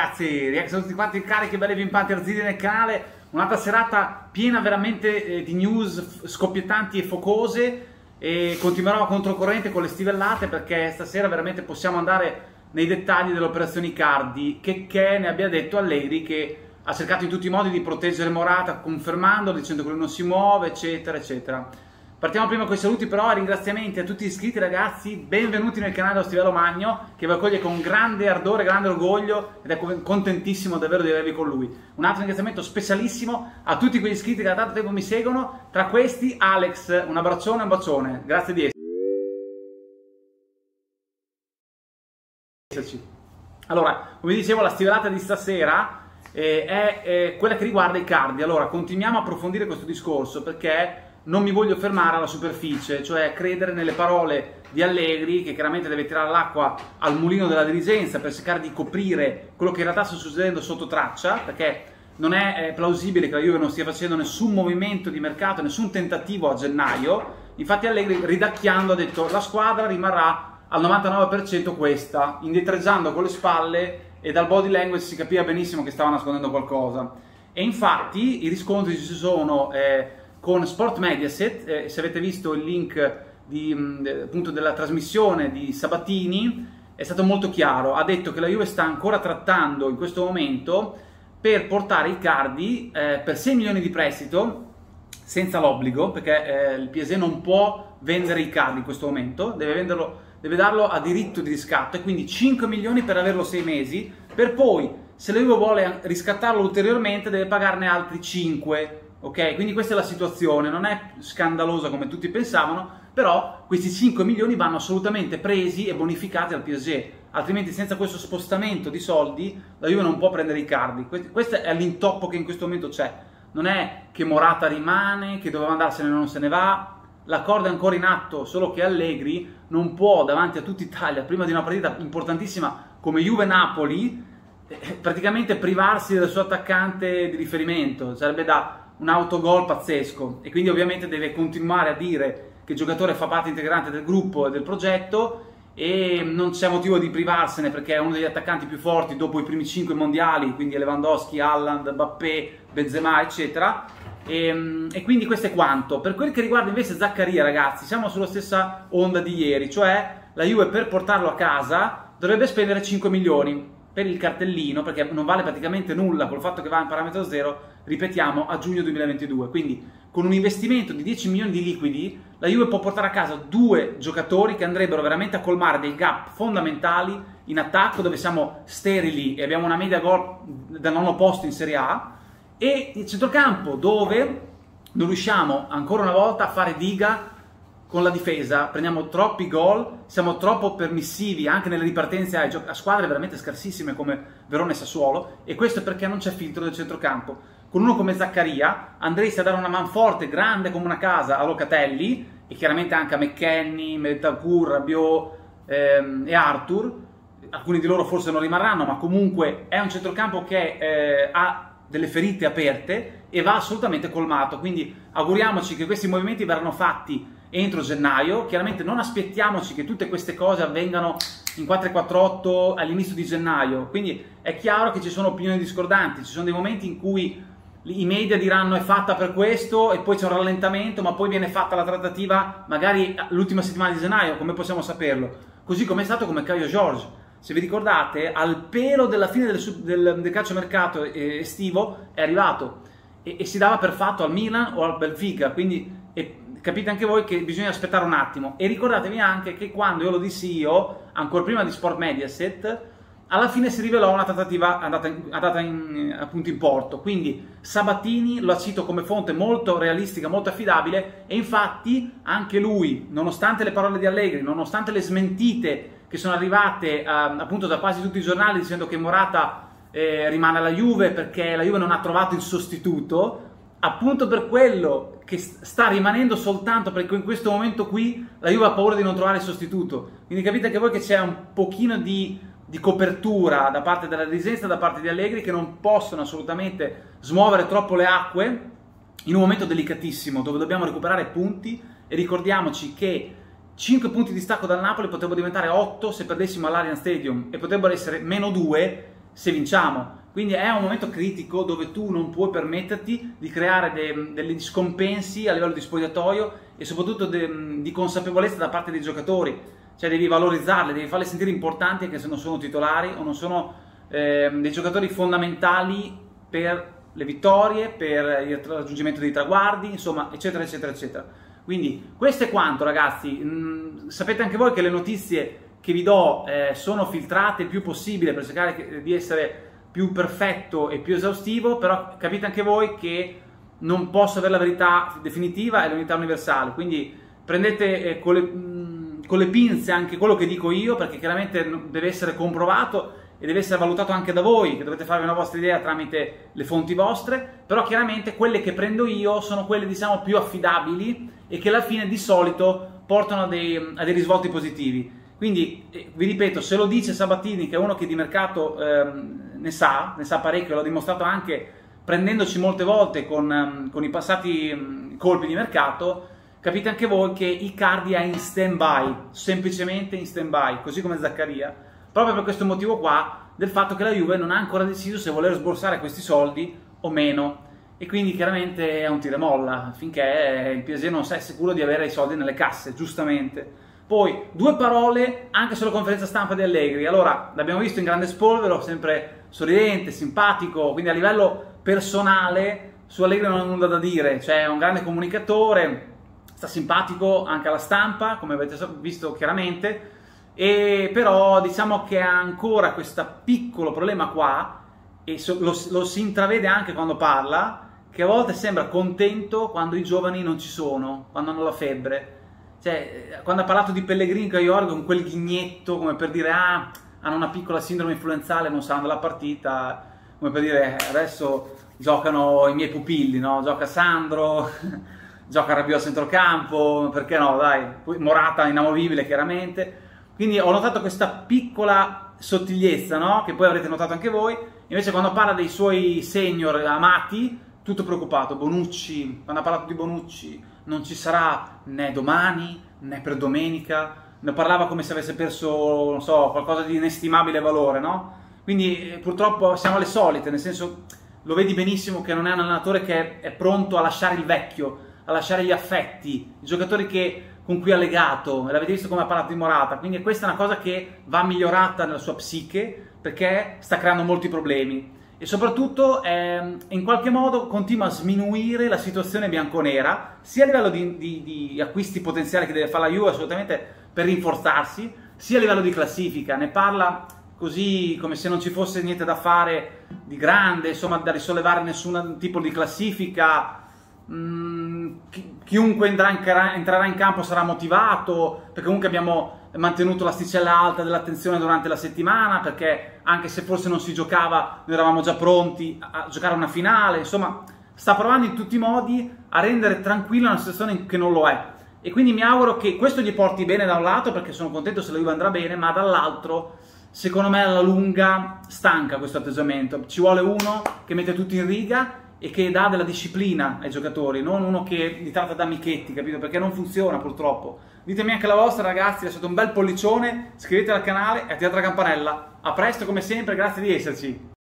ragazzi, rieccoci tutti quanti carichi, belli pimpanti, arzini nel canale. Un'altra serata piena veramente di news scoppietanti e focose, e continuerò controcorrente con le stivellate perché stasera veramente possiamo andare nei dettagli dell'operazione Icardi, che ne abbia detto Allegri, che ha cercato in tutti i modi di proteggere Morata, confermando, dicendo che lui non si muove, eccetera eccetera. Partiamo prima con i saluti però, ringraziamenti a tutti gli iscritti ragazzi, benvenuti nel canale dello Stivello Magno, che vi accoglie con grande ardore, grande orgoglio, ed è contentissimo davvero di avervi con lui. Un altro ringraziamento specialissimo a tutti quegli iscritti che da tanto tempo mi seguono, tra questi Alex, un abbraccione e un bacione, grazie di esserci. Allora, come dicevo, la stivelata di stasera è quella che riguarda Icardi. Allora, continuiamo a approfondire questo discorso perché non mi voglio fermare alla superficie, cioè credere nelle parole di Allegri, che chiaramente deve tirare l'acqua al mulino della dirigenza per cercare di coprire quello che in realtà sta succedendo sotto traccia, perché non è plausibile che la Juve non stia facendo nessun movimento di mercato, nessun tentativo a gennaio. Infatti Allegri, ridacchiando, ha detto la squadra rimarrà al 99% questa, indietreggiando con le spalle, e dal body language si capiva benissimo che stava nascondendo qualcosa. E infatti i riscontri ci sono con Sport Mediaset, se avete visto il link appunto della trasmissione di Sabatini, è stato molto chiaro. Ha detto che la Juve sta ancora trattando in questo momento per portare Icardi per 6 milioni di prestito, senza l'obbligo, perché il PSG non può vendere Icardi in questo momento, deve darlo a diritto di riscatto, e quindi 5 milioni per averlo 6 mesi, per poi, se la Juve vuole riscattarlo ulteriormente, deve pagarne altri 5. Ok, quindi questa è la situazione, non è scandalosa come tutti pensavano, però questi 5 milioni vanno assolutamente presi e bonificati al PSG, altrimenti senza questo spostamento di soldi la Juve non può prendere Icardi. Questo è l'intoppo che in questo momento c'è, non è che Morata rimane, che doveva andarsene e non se ne va, l'accordo è ancora in atto, solo che Allegri non può davanti a tutta Italia, prima di una partita importantissima come Juve-Napoli, praticamente privarsi del suo attaccante di riferimento, sarebbe da un autogol pazzesco, e quindi ovviamente deve continuare a dire che il giocatore fa parte integrante del gruppo e del progetto, e non c'è motivo di privarsene perché è uno degli attaccanti più forti dopo i primi 5 mondiali, quindi Lewandowski, Haaland, Mbappé, Benzema eccetera, e quindi questo è quanto. Per quel che riguarda invece Zaccaria ragazzi, siamo sulla stessa onda di ieri, cioè la Juve per portarlo a casa dovrebbe spendere 5 milioni per il cartellino, perché non vale praticamente nulla col fatto che va in parametro zero, ripetiamo, a giugno 2022. Quindi con un investimento di 10 milioni di liquidi la Juve può portare a casa 2 giocatori che andrebbero veramente a colmare dei gap fondamentali in attacco, dove siamo sterili e abbiamo una media gol da nono posto in Serie A, e il centrocampo dove non riusciamo ancora una volta a fare diga con la difesa, prendiamo troppi gol, siamo troppo permissivi anche nelle ripartenze a squadre veramente scarsissime come Verona e Sassuolo, e questo è perché non c'è filtro del centrocampo. Con uno come Zaccaria andresti a dare una manforte grande come una casa a Locatelli, e chiaramente anche a McKennie, Bentancur, Rabiot e Arthur. Alcuni di loro forse non rimarranno, ma comunque è un centrocampo che ha delle ferite aperte e va assolutamente colmato, quindi auguriamoci che questi movimenti verranno fatti entro gennaio. Chiaramente non aspettiamoci che tutte queste cose avvengano in 4-4-8 all'inizio di gennaio, quindi è chiaro che ci sono opinioni discordanti, ci sono dei momenti in cui i media diranno è fatta per questo e poi c'è un rallentamento, ma poi viene fatta la trattativa magari l'ultima settimana di gennaio, come possiamo saperlo? Così come è stato come Caio Jorge. Se vi ricordate, al pelo della fine del calciomercato estivo è arrivato e si dava per fatto al Milan o al Benfica, quindi capite anche voi che bisogna aspettare un attimo. E ricordatevi anche che quando io lo dissi io, ancora prima di Sport Mediaset, alla fine si rivelò una trattativa andata appunto in porto, quindi Sabatini lo cito come fonte molto realistica, molto affidabile, e infatti anche lui, nonostante le parole di Allegri, nonostante le smentite che sono arrivate appunto da quasi tutti i giornali dicendo che Morata rimane alla Juve perché la Juve non ha trovato il sostituto, appunto per quello che sta rimanendo soltanto perché in questo momento qui la Juve ha paura di non trovare il sostituto. Quindi capite che voi che c'è un pochino di copertura da parte della dirigenza, da parte di Allegri, che non possono assolutamente smuovere troppo le acque in un momento delicatissimo dove dobbiamo recuperare punti, e ricordiamoci che 5 punti di stacco dal Napoli potrebbero diventare 8 se perdessimo all'Allianz Stadium, e potrebbero essere -2 se vinciamo. Quindi è un momento critico dove tu non puoi permetterti di creare degli scompensi a livello di spogliatoio e soprattutto di consapevolezza da parte dei giocatori. Cioè devi valorizzarli, devi farli sentire importanti anche se non sono titolari o non sono dei giocatori fondamentali per le vittorie, per il raggiungimento dei traguardi, insomma, eccetera, eccetera, eccetera. Quindi questo è quanto, ragazzi. Sapete anche voi che le notizie che vi do sono filtrate il più possibile per cercare di essere più perfetto e più esaustivo, però capite anche voi che non posso avere la verità definitiva e l'unità universale, quindi prendete con le pinze anche quello che dico io, perché chiaramente deve essere comprovato e deve essere valutato anche da voi, che dovete farvi una vostra idea tramite le fonti vostre, però chiaramente quelle che prendo io sono quelle, diciamo, più affidabili e che alla fine di solito portano a dei risvolti positivi. Quindi vi ripeto, se lo dice Sabatini, che è uno che di mercato ne sa parecchio, l'ho dimostrato anche prendendoci molte volte con i passati colpi di mercato, capite anche voi che Icardi è in stand-by, semplicemente in stand-by, così come Zaccaria, proprio per questo motivo qua, del fatto che la Juve non ha ancora deciso se voler sborsare questi soldi o meno, e quindi chiaramente è un tira e molla, finché il PSG non è sicuro di avere i soldi nelle casse, giustamente. Poi, due parole anche sulla conferenza stampa di Allegri. Allora, l'abbiamo visto in grande spolvero, sempre sorridente, simpatico, quindi a livello personale su Allegri non ho nulla da dire, cioè è un grande comunicatore, sta simpatico anche alla stampa, come avete visto chiaramente, e però diciamo che ha ancora questo piccolo problema qua, e lo si intravede anche quando parla, che a volte sembra contento quando i giovani non ci sono, quando hanno la febbre. Cioè, quando ha parlato di Pellegrini con Jorge con quel ghignetto, come per dire hanno una piccola sindrome influenzale, non sanno della partita, come per dire adesso giocano i miei pupilli, no? Gioca Sandro, gioca Rabiot a centrocampo, perché no, dai, poi Morata inamovibile chiaramente. Quindi ho notato questa piccola sottigliezza, no? Che poi avrete notato anche voi. Invece quando parla dei suoi senior amati, tutto preoccupato. Bonucci, quando ha parlato di Bonucci, non ci sarà né domani né per domenica, ne parlava come se avesse perso, non so, qualcosa di inestimabile valore, no? Quindi purtroppo siamo alle solite, nel senso, lo vedi benissimo che non è un allenatore che è pronto a lasciare il vecchio, a lasciare gli affetti, i giocatori con cui ha legato, e l'avete visto come ha parlato di Morata, quindi questa è una cosa che va migliorata nella sua psiche, perché sta creando molti problemi. E soprattutto in qualche modo continua a sminuire la situazione bianconera, sia a livello di acquisti potenziali che deve fare la Juve assolutamente per rinforzarsi, sia a livello di classifica. Ne parla così come se non ci fosse niente da fare di grande, insomma da risollevare nessun tipo di classifica. Chiunque entrerà in campo sarà motivato, perché comunque abbiamo mantenuto l'asticella alta dell'attenzione durante la settimana, perché anche se forse non si giocava noi eravamo già pronti a giocare una finale, insomma sta provando in tutti i modi a rendere tranquilla una situazione che non lo è, e quindi mi auguro che questo gli porti bene da un lato, perché sono contento se la Juve andrà bene, ma dall'altro secondo me alla lunga stanca questo atteggiamento. Ci vuole uno che mette tutti in riga e che dà della disciplina ai giocatori, non uno che li tratta da amichetti, capito? Perché non funziona purtroppo. Ditemi anche la vostra, ragazzi, lasciate un bel pollicione, iscrivetevi al canale e attivate la campanella. A presto come sempre, grazie di esserci!